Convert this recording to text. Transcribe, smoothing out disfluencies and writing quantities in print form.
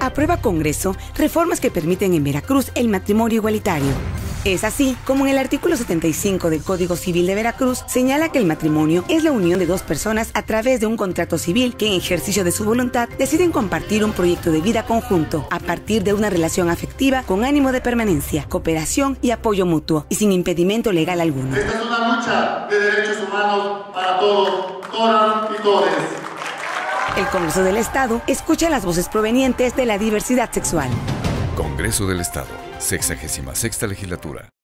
Aprueba Congreso reformas que permiten en Veracruz el matrimonio igualitario. Es así como en el artículo 75 del Código Civil de Veracruz señala que el matrimonio es la unión de dos personas a través de un contrato civil que en ejercicio de su voluntad deciden compartir un proyecto de vida conjunto a partir de una relación afectiva con ánimo de permanencia, cooperación y apoyo mutuo y sin impedimento legal alguno. Esta es una lucha de derechos humanos para todos, todas y todes. El Congreso del Estado escucha las voces provenientes de la diversidad sexual. Congreso del Estado, 66ª Legislatura.